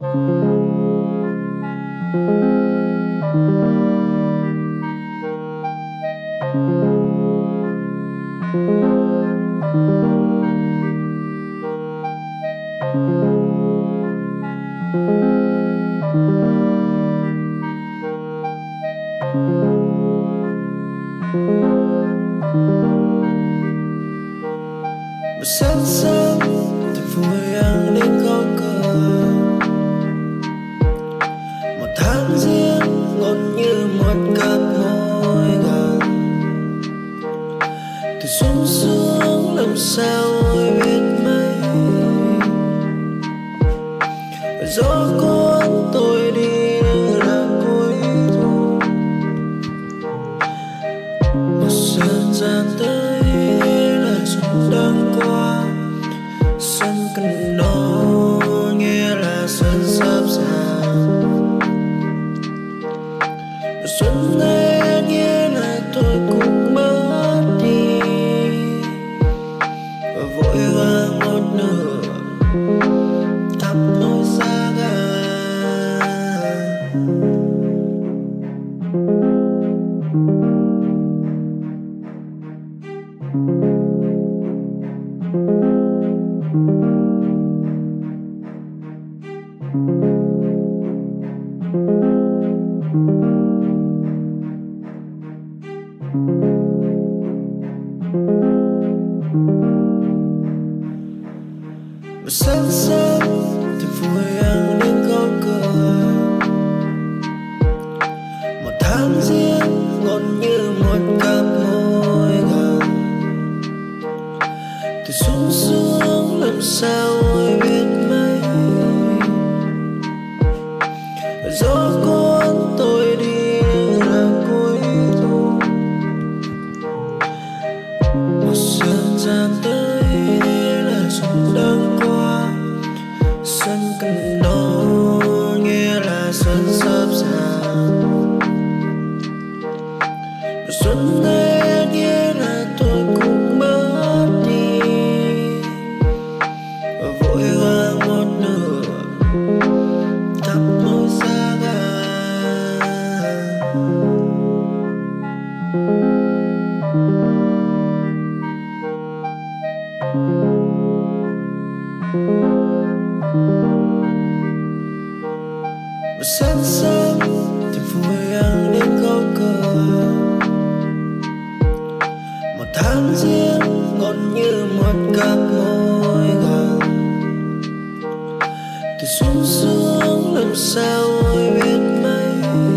Sáng sớm thật vui ăn đến có cờ, một tháng riêng ngọt như một cặp môi gần. Từ xuống xuống làm sao ôi biết mấy, gió cuốn tôi đi như là cuối thu. Một sân gian tới là xuân đang qua, sân cần nó nghe là sân sắp sang. Xuân ấy nghe là tôi cũng mất đi, và vội vàng một nửa thắp nỗi xa gà. Và sáng sớm thì vui ăn đến có cờ, một tháng riêng ngọt như một cặp môi gần. Từ xuống xuống làm sao ôi biết mấy, gió cuốn tôi đi như là cuối thu. Một sân gian tới là xuân đang qua, sân cần nó nghe là sân sắp sang. Xuân ấy nghe là tôi cũng mất đi, và vội vàng một nửa thắp nỗi xa gà. Và sáng sớm thì vui ăn đến có cờ, một tháng riêng ngọt như một cặp môi gần. Từ xuống xuống làm sao ôi biết mấy,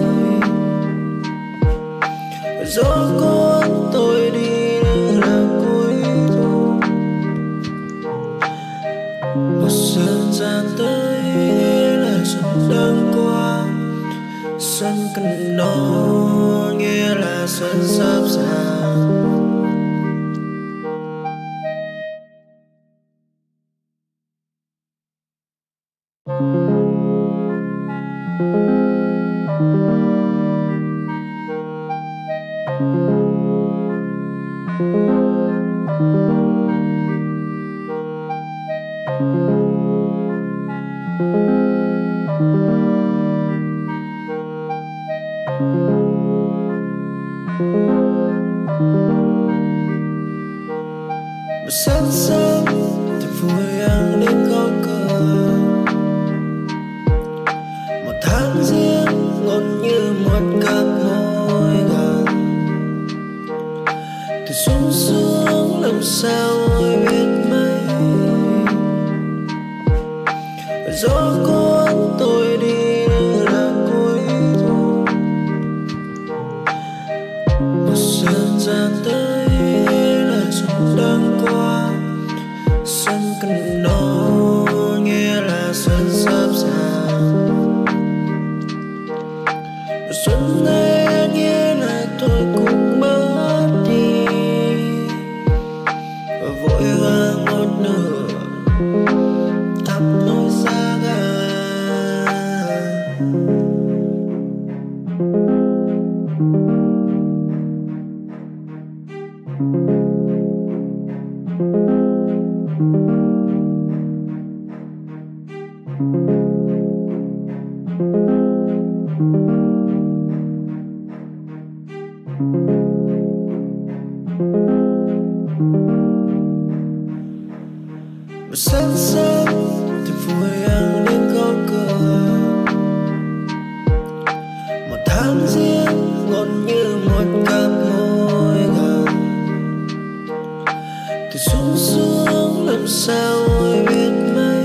gió cuốn tôi đi như là cuối thu. Một sân gian tới là xuân đang qua, sân cần nó nghe là sân sắp sang. Và sáng sớm thì vui ăn đến có cờ, một tháng riêng ngọt như một cặp môi gần. Từ xuống xuống làm sao ôi biết mấy, gió cuốn tôi đi như là cuối thu. Một sân gian tới là xuân đang qua, sân cần nó nghe là sân sắp sang. Xuân ấy nghe là tôi cũng mất đi, và vội vàng một nửa thắp nỗi xa gà. sáng sớm thì vui ăn đến có cửa. Một tháng riêng ngon như một cặp môi gần. Từ xuống xuống làm sao ôi biết mấy.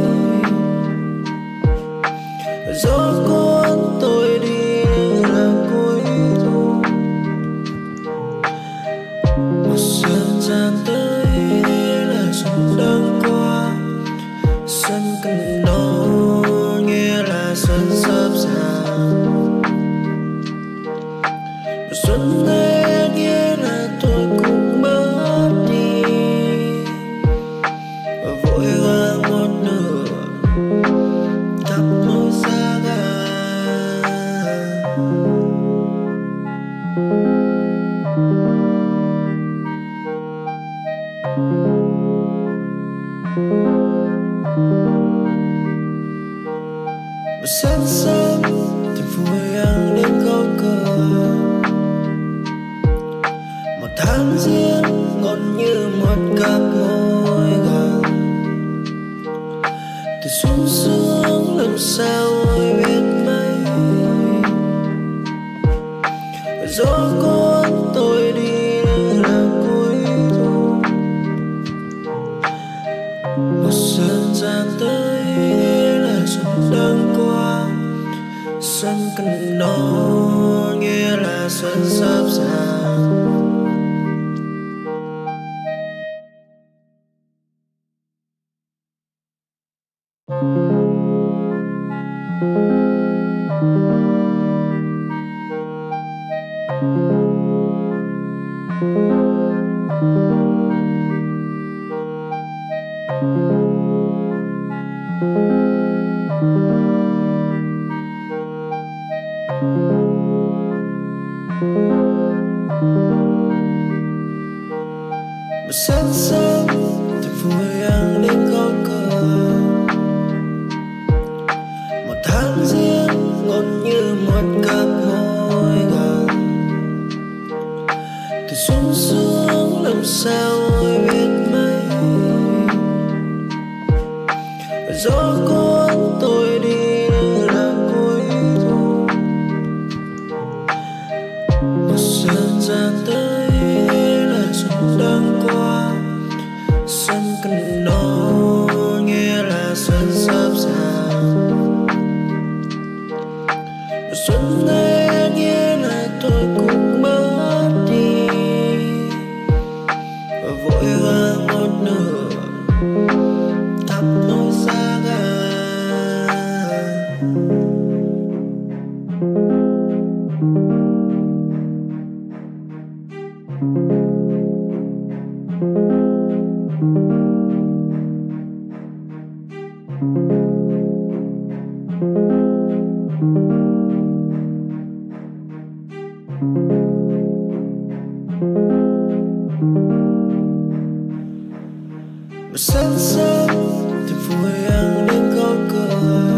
Gió cuốn tôi đi là cuối thu. Một sân gian tới là sông đang qua. Sân cần nó nghe là sân sắp sàng. Một xuân này nghĩa là tôi cũng mất đi. Và vội vàng một nửa thắp nỗi xa gà. Một sáng sớm thì vui ăn đến có cửa. Một tháng riêng ngon như một cặp môi gần. Từ xuống xuống làm sao ôi biết mấy. Gió cuốn tôi đi là cuối thu. Một sân gian tới là sông đang qua. Sân cần nó nghe là sân sắp sàng. Một sáng sớm thì vui ăn đến có cửa. Một tháng riêng ngon như một cặp môi gần. Từ xuống xuống làm sao ôi biết mấy. Gió cuốn tôi đi là cuối thu. Một sân gian tới là sông đang qua. Sân cần nó nghe là sân sắp sàng. Một xuân này nghĩa là tôi cũng mất đi. Và vội vàng một nửa thắp nỗi xa gà. Một sáng sớm thì vui ăn đến có cửa.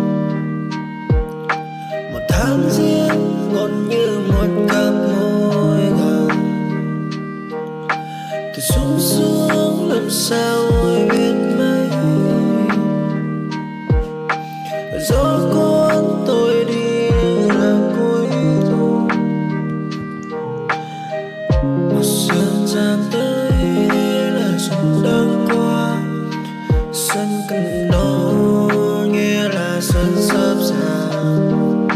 Một tháng riêng ngon như một cặp môi gần. Từ xuống xuống làm sao ôi biết mấy. Gió cuốn tôi đi là cuối thu. Một sân gian tới là sông đang qua. Sân cần nó nghe là sân sắp sàng.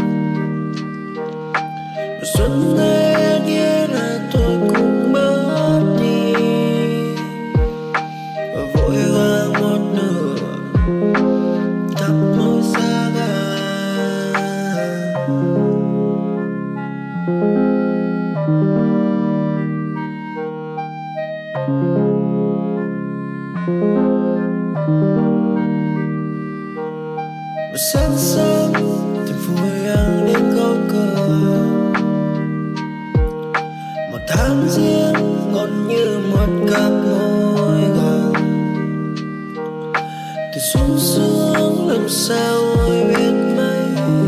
Một xuân này nghĩa là tôi cũng mất đi. Và vội vàng một nửa thắp nỗi xa gà. Một sáng sớm thì vui ăn đến có cửa. Một tháng riêng ngon như một cặp môi gần. Từ xuống xuống làm sao ôi biết mấy.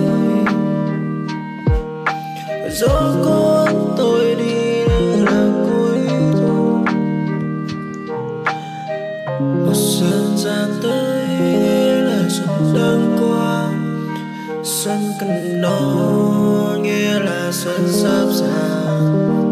Gió cuốn tôi đi là cuối thu. Một Dần dần tới nghĩa là xuân đang qua. Xuân cần nó nghĩa là xuân sắp sang.